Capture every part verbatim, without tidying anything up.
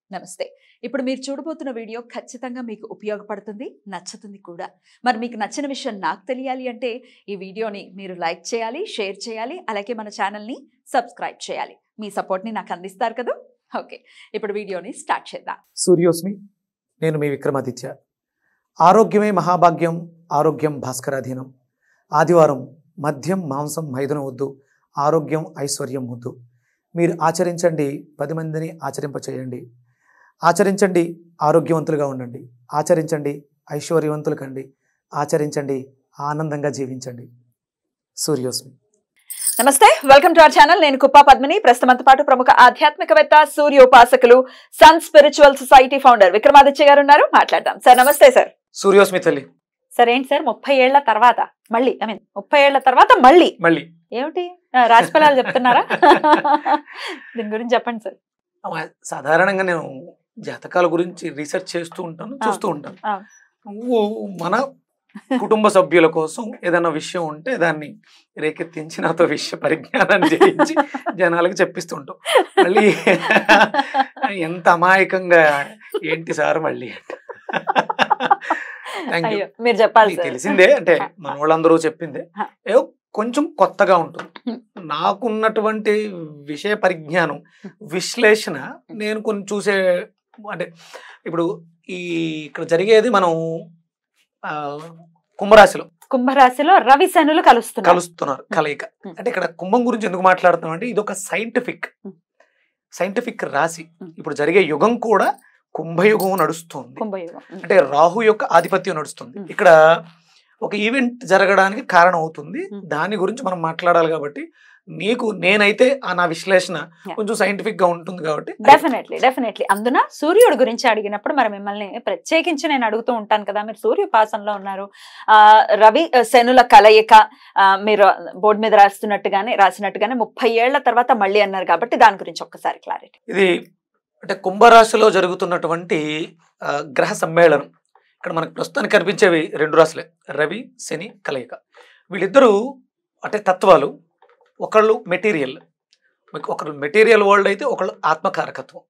నమస్తే. ఇప్పుడు మీరు చూడబోతున్న వీడియో ఖచ్చితంగా మీకు ఉపయోగపడుతుంది, నచ్చుతుంది కూడా. మరి మీకు నచ్చిన విషయం నాకు తెలియాలి అంటే ఈ వీడియోని మీరు లైక్ చేయాలి, షేర్ చేయాలి, అలాగే మన ఛానల్ని సబ్స్క్రైబ్ చేయాలి. మీ సపోర్ట్ని నాకు అందిస్తారు కదా. ఓకే, ఇప్పుడు వీడియోని స్టార్ట్ చేద్దాం. సూర్యోస్మి, నేను మీ విక్రమాదిత్య. ఆరోగ్యమే మహాభాగ్యం, ఆరోగ్యం భాస్కరాధీనం. ఆదివారం మద్యం మాంసం మైదనం వద్దు, ఆరోగ్యం ఐశ్వర్యం వద్దు. మీరు ఆచరించండి, పది మందిని ఆచరింపచేయండి. ఆచరించండి, ఆరోగ్యవంతులుగా ఉండండి. ఆచరించండి, ఐశ్వర్యవంతులు కండి. ఆచరించండి, ఆనందంగా జీవించండి. సూర్యోస్మి. నమస్తే, వెల్కమ్ టు అవర్ ఛానల్. నేను కుప్పా పద్మిని. ప్రస్తుతంతో పాటు ప్రముఖ ఆధ్యాత్మికవేత్త, సూర్యోపాసకులు, sun spiritual society founder Vikramaditya గారు ఉన్నారు. మాట్లాడదాం. సార్ నమస్తే. సార్ సూర్యోస్మి తల్లి. సార్ ఏంటి సార్ ముప్పై ఏళ్ల తర్వాత మళ్ళీ ఐ మీన్ ముప్పై ఏళ్ల తర్వాత మళ్ళీ మళ్ళీ ఏమిటి రాశి ఫలాలు చెప్తున్నారా? దీని గురించి చెప్పండి సార్. సాధారణంగా నేను జాతకాల గురించి రీసెర్చ్ చేస్తూ ఉంటాను, చూస్తూ ఉంటాను. నువ్వు మన కుటుంబ సభ్యుల కోసం ఏదైనా విషయం ఉంటే దాన్ని రేకెత్తించి నాతో విషయ పరిజ్ఞానాన్ని జయించి జనాలకు చెప్పిస్తూ ఉంటాం. మళ్ళీ ఎంత అమాయకంగా ఏంటి సార్ మళ్ళీ మీరు చెప్పాలి. తెలిసిందే, అంటే మన వాళ్ళందరూ చెప్పిందే, ఏదో కొంచెం కొత్తగా ఉంటుంది. నాకున్నటువంటి విషయ పరిజ్ఞానం, విశ్లేషణ నేను కొన్ని చూసే, అంటే ఇప్పుడు ఈ ఇక్కడ జరిగేది మనం ఆ కుంభరాశిలో కుంభరాశిలో రవి శనులు కలుస్తున్నారు కలుస్తున్నారు కలయిక. అంటే ఇక్కడ కుంభం గురించి ఎందుకు మాట్లాడుతున్నాం అంటే ఇది ఒక సైంటిఫిక్ సైంటిఫిక్ రాశి. ఇప్పుడు జరిగే యుగం కూడా కుంభయుగం నడుస్తుంది. అంటే రాహు యొక్క ఆధిపత్యం నడుస్తుంది. ఇక్కడ ఒక ఈవెంట్ జరగడానికి కారణం అవుతుంది. దాని గురించి మనం మాట్లాడాలి కాబట్టి నీకు నేనైతే ఆ నా విశ్లేషణ కొంచెం సైంటిఫిక్ గా ఉంటుంది కాబట్టి డెఫినెట్లీ డెఫినెట్లీ అందున సూర్యుడి గురించి అడిగినప్పుడు మరి మిమ్మల్ని ప్రత్యేకించి నేను అడుగుతూ ఉంటాను కదా. మీరు సూర్యోపాసనలో ఉన్నారు, ఆ రవి శనుల కలయిక మీరు బోర్డు మీద రాస్తున్నట్టుగానే రాసినట్టుగానే ముప్పై ఏళ్ల తర్వాత మళ్ళీ అన్నారు కాబట్టి దాని గురించి ఒక్కసారి క్లారిటీ. ఇది అంటే కుంభరాశిలో జరుగుతున్నటువంటి గ్రహ సమ్మేళనం. ఇక్కడ మనకు ప్రస్తుతానికి కనిపించేవి రెండు రాశులే, రవి శని కలయిక. వీళ్ళిద్దరూ అంటే తత్వాలు, ఒకళ్ళు మెటీరియల్, ఒకళ్ళు మెటీరియల్ వరల్డ్ అయితే ఒకళ్ళు ఆత్మకారకత్వం.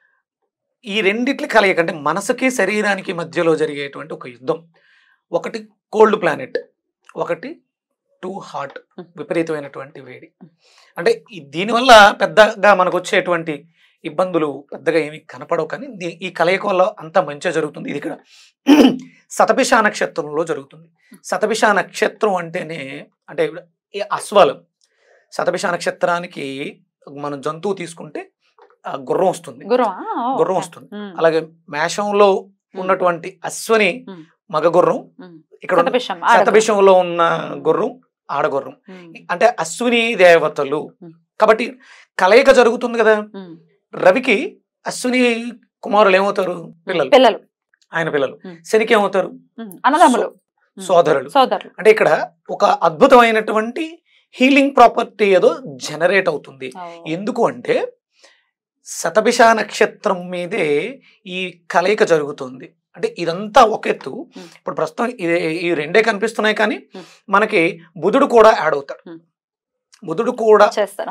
ఈ రెండిట్ల కలయిక అంటే మనసుకి శరీరానికి మధ్యలో జరిగేటువంటి ఒక యుద్ధం. ఒకటి కోల్డ్ ప్లానెట్, ఒకటి టూ హాట్, విపరీతమైనటువంటి వేడి. అంటే దీనివల్ల పెద్దగా మనకు వచ్చేటువంటి ఇబ్బందులు పెద్దగా ఏమి కనపడవు, కానీ ఈ కలయిక వల్ల అంత మంచిగా జరుగుతుంది. ఇది ఇక్కడ శతభిష నక్షత్రంలో జరుగుతుంది. శతభిష నక్షత్రం అంటేనే అంటే అశ్వాలు. శతభిష నక్షత్రానికి మనం జంతువు తీసుకుంటే గుర్రం వస్తుంది, గుర్రం వస్తుంది. అలాగే మేషంలో ఉన్నటువంటి అశ్వని మగ గుర్రం, ఇక్కడ శతభిషంలో ఉన్న గుర్రం ఆడగుర్రం. అంటే అశ్విని దేవతలు కాబట్టి కలయిక జరుగుతుంది కదా. రవికి అశ్విని కుమారులు ఏమవుతారు? పిల్లలు పిల్లలు ఆయన పిల్లలు. శనికి ఏమవుతారు? అన్నదమ్ములు, సోదరులు. సోదరులు అంటే ఇక్కడ ఒక అద్భుతమైనటువంటి హీలింగ్ ప్రాపర్టీ ఏదో జనరేట్ అవుతుంది. ఎందుకు అంటే శతభిష నక్షత్రం మీదే ఈ కలయిక జరుగుతుంది. అంటే ఇదంతా ఒక ఎత్తు. ఇప్పుడు ప్రస్తుతం ఇది ఈ రెండే కనిపిస్తున్నాయి, కానీ మనకి బుధుడు కూడా యాడ్ అవుతాడు. బుధుడు కూడా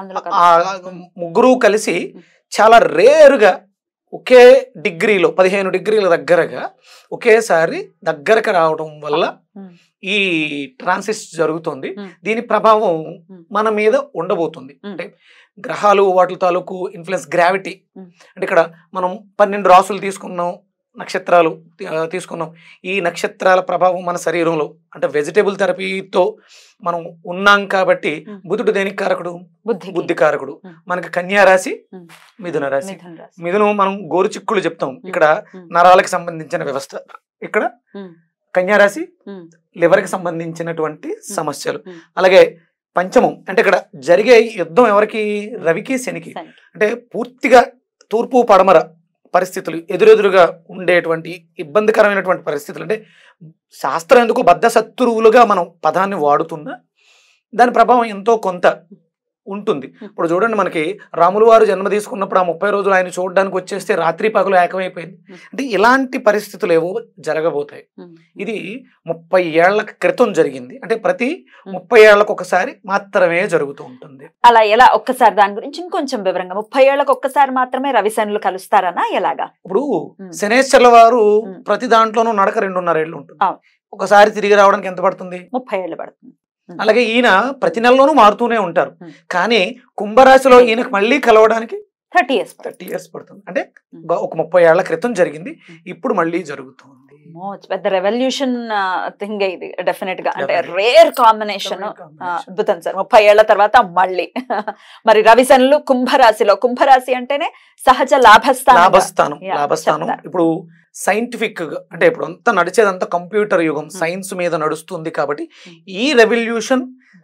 ముగ్గురు కలిసి చాలా రేరుగా ఒకే డిగ్రీలో పదిహేను డిగ్రీల దగ్గరగా ఒకేసారి దగ్గరకు రావడం వల్ల ఈ ట్రాన్సిస్ జరుగుతుంది. దీని ప్రభావం మన మీద ఉండబోతుంది. అంటే గ్రహాలు వాటి తాలూకు ఇన్ఫ్లుయెన్స్, గ్రావిటీ. అంటే ఇక్కడ మనం పన్నెండు రాసులు తీసుకున్నాం, నక్షత్రాలు తీసుకున్నాం. ఈ నక్షత్రాల ప్రభావం మన శరీరంలో అంటే వెజిటేబుల్ థెరపీతో మనం ఉన్నాం కాబట్టి బుధుడు దేనికి కారకుడు? బుద్ధి బుద్ధి కారకుడు. మనకి కన్యా రాశి, మిథున రాశి. మిథునం మనం గోరుచిక్కులు చెప్తాం, ఇక్కడ నరాలకు సంబంధించిన వ్యవస్థ. ఇక్కడ కన్యా రాశి లివర్కి సంబంధించినటువంటి సమస్యలు. అలాగే పంచమం అంటే ఇక్కడ జరిగే యుద్ధం ఎవరికి? రవికి శనికి. అంటే పూర్తిగా తూర్పు పడమర పరిస్థితులు, ఎదురెదురుగా ఉండేటువంటి ఇబ్బందికరమైనటువంటి పరిస్థితులు. అంటే శాస్త్రం ఎందుకు బద్ధ శత్రువులుగా మనం పదాన్ని వాడుతున్నా దాని ప్రభావం ఎంతో కొంత ఉంటుంది. ఇప్పుడు చూడండి, మనకి రాములు వారు జన్మ తీసుకున్నప్పుడు ఆ ముప్పై రోజులు ఆయన చూడడానికి వచ్చేస్తే రాత్రి పగలు ఏకమైపోయింది. అంటే ఇలాంటి పరిస్థితులు ఏవో జరగబోతాయి. ఇది ముప్పై ఏళ్ల క్రితం జరిగింది. అంటే ప్రతి ముప్పై ఏళ్లకు ఒకసారి మాత్రమే జరుగుతూ ఉంటుంది. అలా ఎలా? ఒక్కసారి దాని గురించి ఇంకొంచెం వివరంగా. ముప్పై ఏళ్లకు ఒక్కసారి మాత్రమే రవి శనులు కలుస్తారనా ఎలాగా? ఇప్పుడు శనేశ్వర్ల వారు ప్రతి దాంట్లోనూ నడక రెండున్నర ఏళ్ళు ఉంటుంది. ఒకసారి తిరిగి రావడానికి ఎంత పడుతుంది? ముప్పై ఏళ్ళు పడుతుంది. అలాగే ఈయన ప్రతి నెలలోనూ మారుతూనే ఉంటారు. కానీ కుంభరాశిలో ఈయనకు మళ్ళీ కలవడానికి థర్టీ ఇయర్స్ థర్టీ ఇయర్స్ పడుతుంది. అంటే ఒక ముప్పై ఏళ్ల క్రితం జరిగింది, ఇప్పుడు మళ్ళీ జరుగుతుంది. పెద్ద రెవల్యూషన్ థింగ్ ఇది డెఫినెట్ గా. అంటే రేర్ కాంబినేషన్. అద్భుతం సార్. ముప్పై ఏళ్ల తర్వాత మళ్ళీ మరి రవిశనులు కుంభరాశిలో. కుంభరాశి అంటేనే సహజ లాభస్థానం. లాభస్థానం లాభస్థానం ఇప్పుడు సైంటిఫిక్ గా, అంటే ఇప్పుడు అంతా నడిచేదంతా కంప్యూటర్ యుగం, సైన్స్ మీద నడుస్తుంది. కాబట్టి ఈ రెవల్యూషన్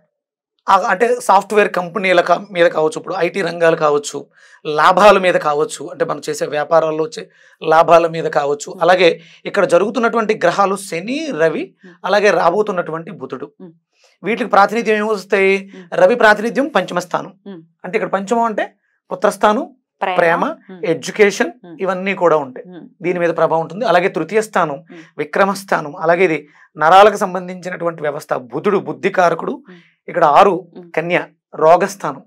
అంటే సాఫ్ట్వేర్ కంపెనీల మీద కావచ్చు, ఇప్పుడు ఐటీ రంగాలు కావచ్చు, లాభాల మీద కావచ్చు, అంటే మనం చేసే వ్యాపారాల్లో వచ్చే లాభాల మీద కావచ్చు. అలాగే ఇక్కడ జరుగుతున్నటువంటి గ్రహాలు శని, రవి, అలాగే రాబోతున్నటువంటి బుధుడు. వీటికి ప్రాతినిధ్యం ఏమొస్తాయి? రవి ప్రాతినిధ్యం పంచమ స్థానం. అంటే ఇక్కడ పంచమం అంటే పుత్రస్థానం, ప్రేమ, ఎడ్యుకేషన్, ఇవన్నీ కూడా ఉంటాయి. దీని మీద ప్రభావం ఉంటుంది. అలాగే తృతీయ స్థానం విక్రమస్థానం. అలాగే ఇది నరాలకు సంబంధించినటువంటి వ్యవస్థ. బుధుడు బుద్ధికారకుడు. ఇక్కడ ఆరు కన్య రోగస్థానం.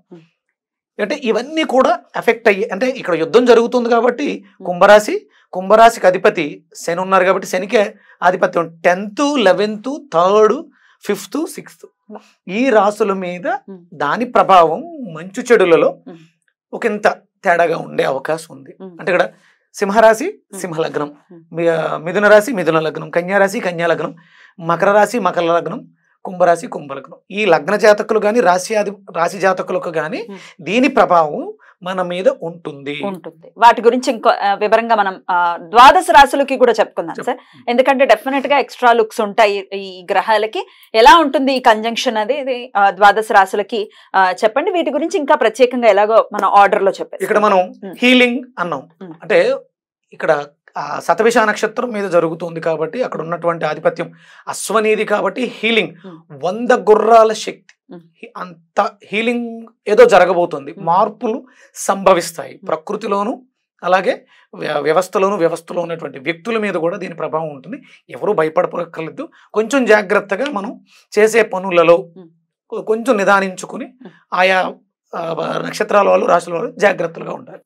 అంటే ఇవన్నీ కూడా ఎఫెక్ట్ అయ్యి, అంటే ఇక్కడ యుద్ధం జరుగుతుంది కాబట్టి కుంభరాశి, కుంభరాశికి అధిపతి శని ఉన్నారు కాబట్టి శనికే ఆధిపత్యం. Tenth, eleventh, third, fifth, sixth ఈ రాసుల మీద దాని ప్రభావం మంచు చెడులలో ఒకంత తేడాగా ఉండే అవకాశం ఉంది. అంటే ఇక్కడ సింహరాశి సింహలగ్నం, మిథున రాశి మిథున లగ్నం, కన్యారాశి కన్యా లగ్నం, మకర రాశి మకర లగ్నం, కుంభరాశి కుంభలగ్నం. ఈ లగ్న జాతకులు కానీ రాశి ఆది రాశి జాతకులకు కానీ దీని ప్రభావం మన మీద ఉంటుంది ఉంటుంది వాటి గురించి ఇంకో వివరంగా మనం ద్వాదశ రాశులకి కూడా చెప్పుకుందాం సార్. ఎందుకంటే డెఫినెట్ గా ఎక్స్ట్రా లుక్స్ ఉంటాయి ఈ గ్రహాలకి. ఎలా ఉంటుంది ఈ కంజంక్షన్ అది ద్వాదశ రాశులకి చెప్పండి. వీటి గురించి ఇంకా ప్రత్యేకంగా ఎలాగో మన ఆర్డర్ లో చెప్పారు. ఇక్కడ మనం హీలింగ్ అన్నాం. అంటే ఇక్కడ శతభిష నక్షత్రం మీద జరుగుతుంది కాబట్టి అక్కడ ఉన్నటువంటి ఆధిపత్యం అశ్వనీది కాబట్టి హీలింగ్, వంద గుర్రాల శక్తి, అంత హీలింగ్ ఏదో జరగబోతుంది. మార్పులు సంభవిస్తాయి ప్రకృతిలోను, అలాగే వ్యవస్థలోను, వ్యవస్థలో ఉన్నటువంటి వ్యక్తుల మీద కూడా దీని ప్రభావం ఉంటుంది. ఎవరు భయపడపక్కర్లేదు. కొంచెం జాగ్రత్తగా మనం చేసే పనులలో కొంచెం నిదానించుకుని ఆయా నక్షత్రాల వాళ్ళు, రాశుల వాళ్ళు జాగ్రత్తలుగా ఉండాలి.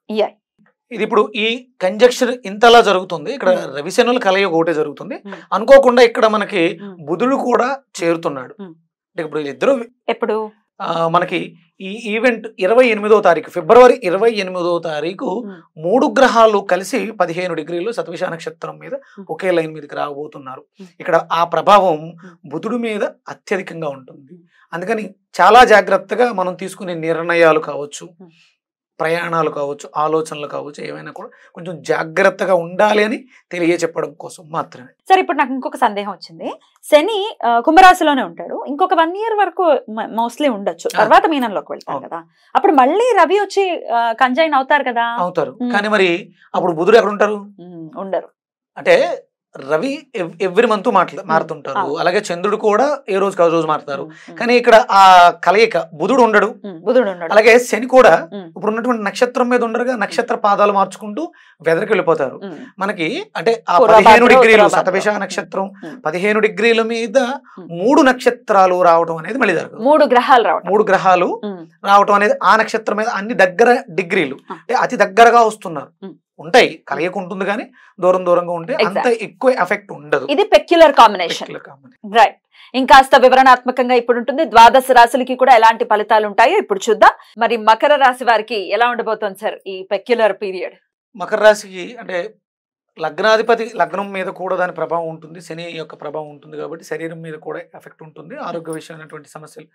ఇది ఇప్పుడు ఈ కంజక్షన్ ఇంతలా జరుగుతుంది. ఇక్కడ రవిశనుల కలయిక ఒకటే జరుగుతుంది. అనుకోకుండా ఇక్కడ మనకి బుధుడు కూడా చేరుతున్నాడు. ఇప్పుడు ఇద్దరు ఎప్పుడు మనకి ఈ ఈవెంట్ ఇరవై ఎనిమిదో తారీఖు ఫిబ్రవరి ఇరవై ఎనిమిదో తారీఖు మూడు గ్రహాలు కలిసి పదిహేను డిగ్రీలు శతభిష నక్షత్రం మీద ఒకే లైన్ మీదకి రాబోతున్నారు. ఇక్కడ ఆ ప్రభావం బుధుడు మీద అత్యధికంగా ఉంటుంది. అందుకని చాలా జాగ్రత్తగా మనం తీసుకునే నిర్ణయాలు కావచ్చు, ప్రయాణాలు కావచ్చు, ఆలోచనలు కావచ్చు, ఏమైనా కూడా కొంచెం జాగ్రత్తగా ఉండాలి అని తెలియచెప్పడం కోసం మాత్రమే. సరే, ఇప్పుడు నాకు ఇంకొక సందేహం వచ్చింది. శని కుంభరాశిలోనే ఉంటాడు, ఇంకొక వన్ ఇయర్ వరకు మోస్ట్లీ ఉండొచ్చు, తర్వాత మీనంలోకి వెళ్తారు కదా. అప్పుడు మళ్ళీ రవి వచ్చి కంజైన్ అవుతారు కదా. అవుతారు, కానీ మరి అప్పుడు బుధుడు ఎక్కడ ఉంటారు? ఉండరు. అంటే రవి ఎవ్రీ మంత్ మాట్లా మారుతుంటారు. అలాగే చంద్రుడు కూడా ఏ రోజు కాదు రోజు మారుతారు. కానీ ఇక్కడ ఆ కలయిక బుధుడు ఉండడు, బుధుడు ఉండడు. అలాగే శని కూడా ఇప్పుడు ఉన్నటువంటి నక్షత్రం మీద ఉండరుగా, నక్షత్ర పాదాలు మార్చుకుంటూ వెదరికి వెళ్ళిపోతారు. మనకి అంటే ఆ పదిహేను డిగ్రీలు శతభిష నక్షత్రం పదిహేను డిగ్రీల మీద మూడు నక్షత్రాలు రావడం అనేది మళ్ళీ జరగదు. మూడు గ్రహాలు రావడం మూడు గ్రహాలు రావడం అనేది ఆ నక్షత్రం మీద అన్ని దగ్గర డిగ్రీలు, అంటే అతి దగ్గరగా వస్తున్నారు. ఉంటాయి, కలయిక ఉంటుంది కానీ దూరం దూరంగా ఉంటే అంత ఎక్కువ ఎఫెక్ట్ ఉండదు. ఇది పెక్యులర్ కాంబినేషన్. రైట్. ఇంకాస్త వివరణాత్మకంగా ఇప్పుడు ఉంటుంది. ద్వాదశ రాశులకి కూడా ఎలాంటి ఫలితాలు ఉంటాయో ఇప్పుడు చూద్దాం. మరి మకర రాశి వారికి ఎలా ఉండబోతోంది సార్ ఈ పెక్యులర్ పీరియడ్? మకర రాశికి అంటే లగ్నాధిపతి లగ్నం మీద కూడా దాని ప్రభావం ఉంటుంది, శని యొక్క ప్రభావం ఉంటుంది కాబట్టి శరీరం మీద కూడా ఎఫెక్ట్ ఉంటుంది. ఆరోగ్య విషయమైనటువంటి సమస్యలు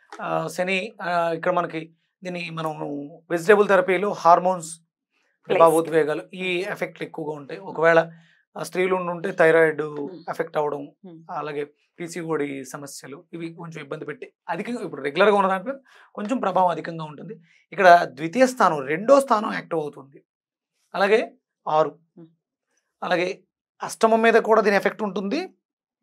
శని ఇక్కడ మనకి దీన్ని మనం వెజిటేబుల్ థెరపీలో హార్మోన్స్, భావోద్వేగాలు, ఈ ఎఫెక్ట్లు ఎక్కువగా ఉంటాయి. ఒకవేళ స్త్రీలు ఉంటే థైరాయిడ్ ఎఫెక్ట్ అవ్వడం, అలాగే పీసీఓడి సమస్యలు, ఇవి కొంచెం ఇబ్బంది పెట్టి అధికంగా ఇప్పుడు రెగ్యులర్గా ఉన్న దానిపై కొంచెం ప్రభావం అధికంగా ఉంటుంది. ఇక్కడ ద్వితీయ స్థానం రెండో స్థానం యాక్టివ్ అవుతుంది, అలాగే ఆరు, అలాగే అష్టమం మీద కూడా దీని ఎఫెక్ట్ ఉంటుంది,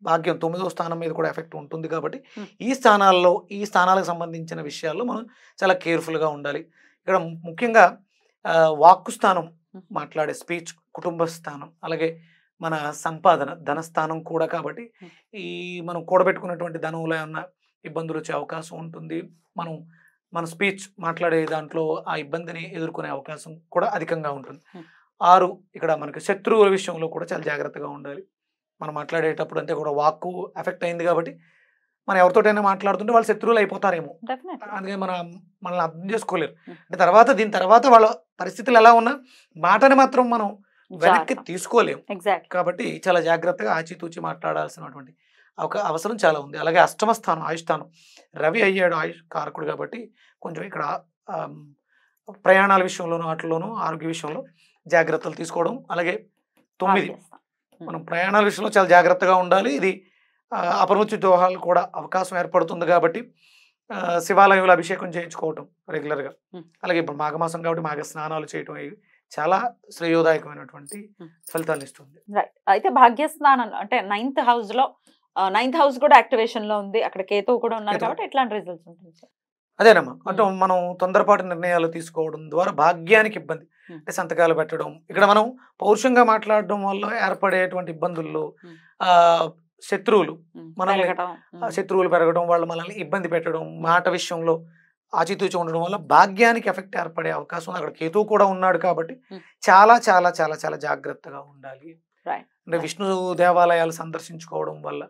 భాగ్యం తొమ్మిదవ స్థానం మీద కూడా ఎఫెక్ట్ ఉంటుంది కాబట్టి Hmm. ఈ స్థానాల్లో ఈ స్థానాలకు సంబంధించిన విషయాల్లో మనం చాలా కేర్ఫుల్గా ఉండాలి. ఇక్కడ ముఖ్యంగా ఆ, వాక్కు స్థానం, Hmm. మాట్లాడే స్పీచ్, కుటుంబ స్థానం, అలాగే మన సంపాదన ధనస్థానం కూడా కాబట్టి Hmm. ఈ మనం కూడబెట్టుకున్నటువంటి ధనంలో ఏమన్నా ఇబ్బందులు వచ్చే అవకాశం ఉంటుంది. మనం మన స్పీచ్ మాట్లాడే దాంట్లో ఆ ఇబ్బందిని ఎదుర్కొనే అవకాశం కూడా అధికంగా ఉంటుంది. Hmm. ఆరు ఇక్కడ మనకి శత్రువుల విషయంలో కూడా చాలా జాగ్రత్తగా ఉండాలి. మనం మాట్లాడేటప్పుడు అంటే కూడా వాక్కు ఎఫెక్ట్ అయింది కాబట్టి మనం ఎవరితోటైనా మాట్లాడుతుంటే వాళ్ళు శత్రువులు అయిపోతారేమో, డెఫినెట్లీ. అందుకే మన మనల్ని అర్థం చేసుకోలేరు. Hmm. అంటే తర్వాత దీని తర్వాత వాళ్ళ పరిస్థితులు ఎలా ఉన్నా మాటని మాత్రం మనం వెనక్కి జాగ్రత్త. తీసుకోలేము. ఎగ్జాక్ట్. కాబట్టి చాలా జాగ్రత్తగా ఆచితూచి మాట్లాడాల్సినటువంటి ఒక అవసరం చాలా ఉంది. అలాగే అష్టమ స్థానం ఆయుష్ స్థానం, రవి అయ్యాడు ఆయుష్ కారకుడు కాబట్టి కొంచెం ఇక్కడ ఆమ్, ప్రయాణాల విషయంలోనూ వాటిలోనూ ఆరోగ్య విషయంలో జాగ్రత్తలు తీసుకోవడం. అలాగే తొమ్మిది భాగ్యస్థానం. మనం ప్రయాణాల విషయంలో చాలా జాగ్రత్తగా ఉండాలి. ఇది ఆ, అపమృత్యు దోహాలు కూడా అవకాశం ఏర్పడుతుంది కాబట్టి ఆ, శివాలయంలో అభిషేకం చేయించుకోవటం రెగ్యులర్గా. Hmm. అలాగే ఇప్పుడు మాఘమాసం కాబట్టి మాఘ స్నానాలు చేయటం ఇవి చాలా శ్రేయోదాయకమైనటువంటి Hmm. ఫలితాలు ఇస్తుంది. రైట్. అయితే భాగ్యస్థానం అంటే నైన్త్ హౌస్ లో నైన్త్ హౌస్ కూడా యాక్టివేషన్ లో ఉంది, అక్కడ కేతువు కూడా ఉన్నారు కేతువు. కాబట్టి ఎట్లాంటి రిజల్ట్స్ ఉంటుంది సార్? అదేనమ్మా, అంటే మనం తొందరపాటు నిర్ణయాలు తీసుకోవడం ద్వారా భాగ్యానికి ఇబ్బంది, Hmm. అంటే సంతకాలు పెట్టడం, ఇక్కడ మనం పౌరుషంగా మాట్లాడడం వల్ల ఏర్పడేటువంటి ఇబ్బందుల్లో Hmm. ఆ శత్రువులు ఉమ్, మనల్ని పెరగటం. ఆ ఉమ్, శత్రువులు పెరగడం, వాళ్ళు మనల్ని ఇబ్బంది పెట్టడం, మాట విషయంలో ఆచితూచి ఉండడం వల్ల భాగ్యానికి ఎఫెక్ట్ ఏర్పడే అవకాశం ఉంది. అక్కడ కేతువు కూడా ఉన్నాడు కాబట్టి Hmm. చాలా చాలా చాలా చాలా జాగ్రత్తగా ఉండాలి. Right. అంటే Right. విష్ణు దేవాలయాలు సందర్శించుకోవడం వల్ల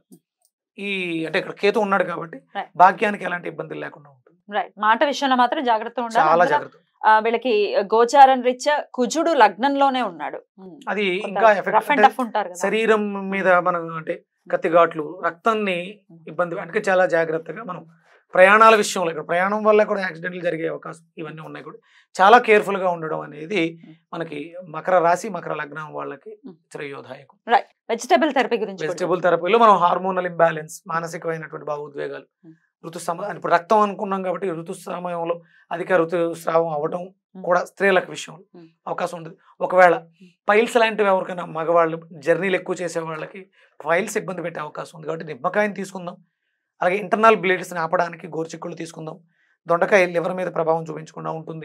ఈ అంటే ఇక్కడ కేతు ఉన్నాడు కాబట్టి Right. భాగ్యానికి ఎలాంటి ఇబ్బందులు లేకుండా ఉంటుంది. రైట్. మాట విషయంలో మాత్రం జాగ్రత్త ఉండాలి. చాలా అందులో, జాగ్రత్త. ఆ, వీళ్ళకి గోచారం రీత్యా కుజుడు లగ్నంలోనే ఉన్నాడు. ఉమ్, అది కొంత ఇంకా రఫ్ ఎఫెక్ట్ అండ్ అంటే టఫ్ ఉంటారు కదా. శరీరం మీద మనం అంటే కత్తిఘాట్లు, రక్తాన్ని ఇబ్బంది అంటే చాలా జాగ్రత్తగా మనం ప్రయాణాల విషయంలో ఇక్కడ ప్రయాణం వల్ల కూడా యాక్సిడెంట్లు జరిగే అవకాశం ఇవన్నీ ఉన్నాయి కూడా చాలా కేర్ఫుల్ గా ఉండడం అనేది మనకి మకర రాశి మకర లగ్నం వాళ్ళకి శ్రేయోదాయకం. రైట్. వెజిటబుల్ థెరపీ గురించి కూడా వెజిటబుల్ థెరపీలో మనం హార్మోనల్ ఇంబ్యాలెన్స్, మానసికమైనటువంటి భావోద్వేగాలు, Hmm. ఋతుసమ ఇప్పుడు రక్తం అనుకున్నాం కాబట్టి ఋతు సమయంలో అధిక ఋతుస్రావం అవ్వడం Hmm. కూడా స్త్రీలకు విషయంలో Hmm. అవకాశం ఉంటుంది. ఒకవేళ పైల్స్ లాంటివి ఎవరికైనా మగవాళ్ళు జర్నీలు ఎక్కువ చేసే వాళ్ళకి పైల్స్ ఇబ్బంది పెట్టే అవకాశం ఉంది కాబట్టి నిమ్మకాయని తీసుకుందాం. అలాగే ఇంటర్నల్ బ్లీడ్స్ని ఆపడానికి గోరుచిక్కులు తీసుకుందాం. దొండకాయ లివర్ మీద ప్రభావం చూపించకుండా ఉంటుంది,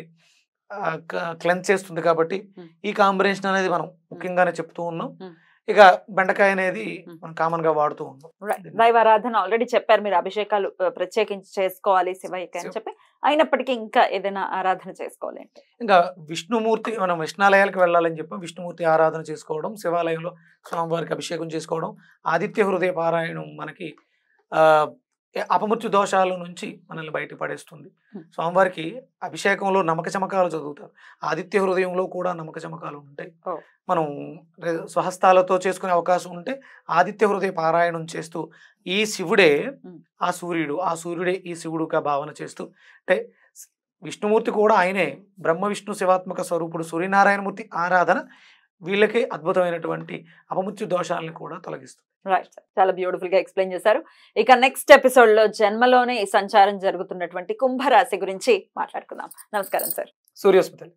క్లెన్స్ చేస్తుంది కాబట్టి Hmm. ఈ కాంబినేషన్ అనేది మనం ముఖ్యంగానే చెప్తూ ఉన్నాం. Hmm. ఇక బెండకాయ అనేది Hmm. మనం కామన్ గా వాడుతూ ఉన్నాం. రైట్. దైవారాధన ఆల్రెడీ చెప్పారు మీరు, అభిషేకాలు ఆ, ప్రత్యేకించి చేసుకోవాలి శివయ్యకి అని శివ- చెప్పి, అయినప్పటికీ ఇంకా ఏదైనా ఆరాధన చేసుకోవాలి అంటే ఇంకా విష్ణుమూర్తి మనం విష్ణాలయాలకు వెళ్ళాలని చెప్పి విష్ణుమూర్తి ఆరాధన చేసుకోవడం, శివాలయంలో స్వామివారికి అభిషేకం చేసుకోవడం, ఆదిత్య హృదయ పారాయణం మనకి ఆ అపమృత్యు దోషాల నుంచి మనల్ని బయట పడేస్తుంది. Hmm. స్వామివారికి అభిషేకంలో నమక చమకాలు చదువుతారు, ఆదిత్య హృదయంలో కూడా నమక చమకాలు ఉంటాయి. Oh. మనం రె- స్వహస్తాలతో చేసుకునే అవకాశం ఉంటే ఆదిత్య హృదయ పారాయణం చేస్తూ ఈ శివుడే Hmm. ఆ సూర్యుడు, ఆ సూర్యుడే ఈ శివుడుగా భావన చేస్తూ, అంటే విష్ణుమూర్తి కూడా ఆయనే బ్రహ్మ విష్ణు శివాత్మక స్వరూపుడు సూర్యనారాయణమూర్తి ఆరాధన వీళ్ళకి అద్భుతమైనటువంటి అపమృత్యు దోషాలను కూడా తొలగిస్తుంది. రైట్ సార్, చాలా బ్యూటిఫుల్ గా ఎక్స్ప్లెయిన్ చేశారు. ఇక నెక్స్ట్ ఎపిసోడ్ లో జన్మలోనే ఈ సంచారం జరుగుతున్నటువంటి కుంభరాశి గురించి మాట్లాడుకుందాం. నమస్కారం సార్. సూర్యోస్మితలు.